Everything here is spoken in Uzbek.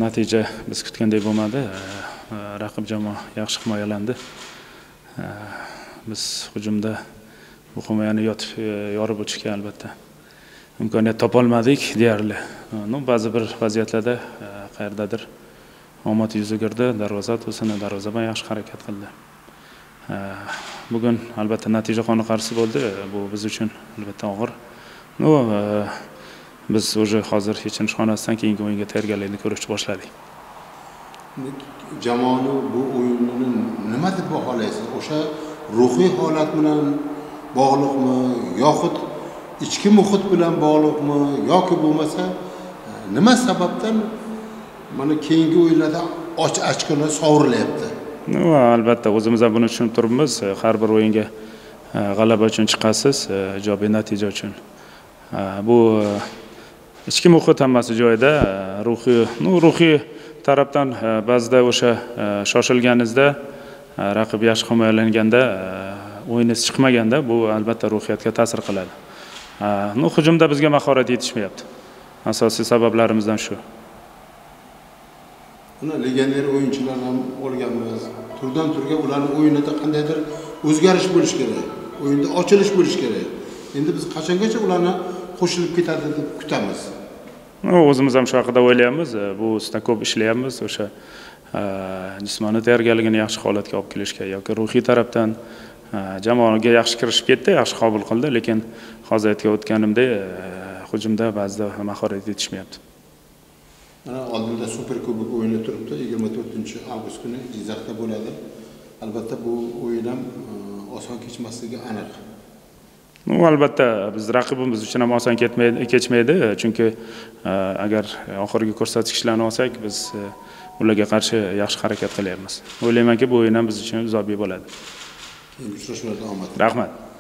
Natija biz kutgandek bo'lmadi. Raqib jamoa yaxshi himoyalandi. Biz hujumda bu himoyani yorib o'tishga albatta imkoniyat topolmadik deyarli. Ba'zi bir vaziyatlarda qayerdadir omad yuz o'girdi, darvoza to'sini, darvozabon yaxshi harakat qildi. Bugun albatta natija qoniqarsiz bo'ldi. Bu biz uchun albatta og'ir. Biz hozir yechinish xonasidan keyingi o'yinga tayyorgarlikni ko'rishni boshladik. Jamoani bu o'yinni nima deb baholaysiz? O'sha ruhiy holat bilan bog'liqmi, yoxud ichki muhit bilan bog'liqmi, yoki bo'lmasa nima sababdan mana keyingi o'yinlarda ochkolar sovurilyapti? Albatta o'zimiz ham buni tushunib turibmiz. Har bir o'yinga g'alaba uchun chiqasiz, ijobiy natija uchun. Bu ichki muhit hammasi joyida, ruhiy tarafdan ba'zida o'sha shoshilganingizda, raqib yaxshi himoyalanganda, o'yiningiz chiqmaganda bu albatta ruhiyatga ta'sir qiladi. Hujumda bizga mahorat yetishmayapti. Asosiy sabablarimizdan shu. Buni legioner o'yinchilar ham olganmiz. Turdan turga ularning o'yinida qandaydir o'zgarish bo'lish kerak. O'yinda ochilish bo'lish kerak. Endi biz qachongacha ularni qo'shilib ketadi deb kutamiz. O'zimiz ham shu haqida o'ylayapmiz. Bu ustida ko'p ishlayapmiz. O'sha jismoniy tayyorgarligini yaxshi holatga olib kelishga yoki ruhiy tarafdan jamoaga yaxshi kirishib ketdi, yaxshi qabul qildi, lekin hozir aytib o'tganimdek hujumda ba'zida mahorat yetishmayapti. Mana oldinda Super Kubok o'yini turibdi, 24-avgust kuni Jizzaxda bo'ladi. Albatta bu o'yin ham oson kechmasligi aniq. Albatta biz raqibimiz uchun ham oson kechmaydi, chunki agar oxirgi ko'rsatkichlarni olsak, biz ularga qarshi yaxshi harakat qilyapmiz. O'ylaymanki, bu o'yin ham biz uchun ijobiy bo'ladi. Keyingi uchrashuvlarda omad. Rahmat.